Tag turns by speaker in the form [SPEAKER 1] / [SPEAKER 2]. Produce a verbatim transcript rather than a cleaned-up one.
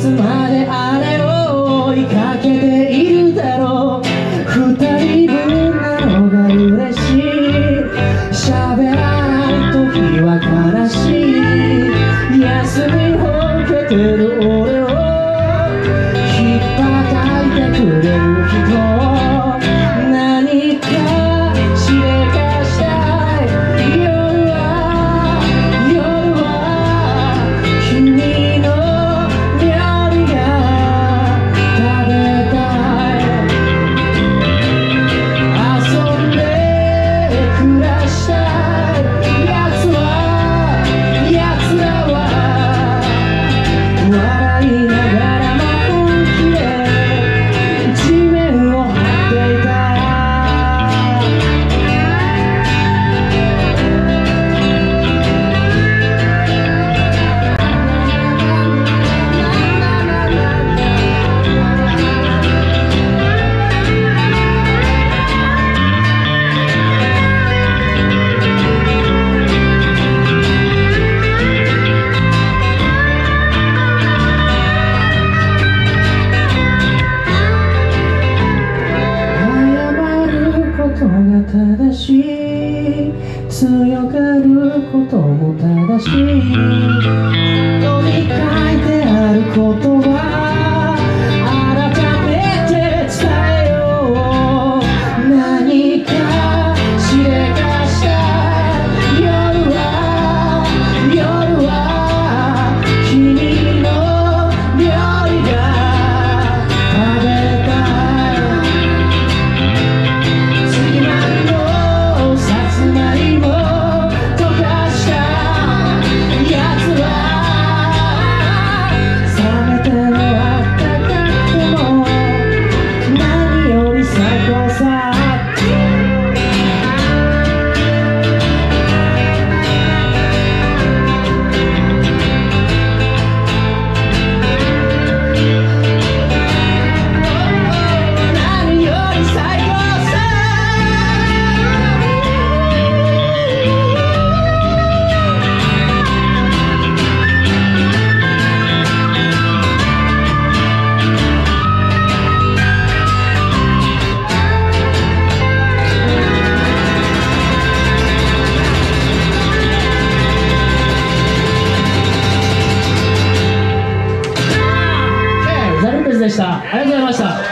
[SPEAKER 1] つまであれを追いかけているだろう。二人分なのが嬉しい。喋らない時は悲しい。休みを受けてる俺を引っ叩いてくれる人、何かしでかしたい。夜は夜は君の料理が食べたい。遊んで暮らしたい。やつはやつらは笑いながらも本気で地面を張っていた。正しい、強がることも正しい。人に書いてある言葉、改めて伝えよう。何かしでかしたい。夜は夜は君の料理が食べたい。次はさつまいも溶かしたやつは冷めてもあったかくても何より最高さ。何より最高さ。ザ・ルーペスでした。ありがとうございました。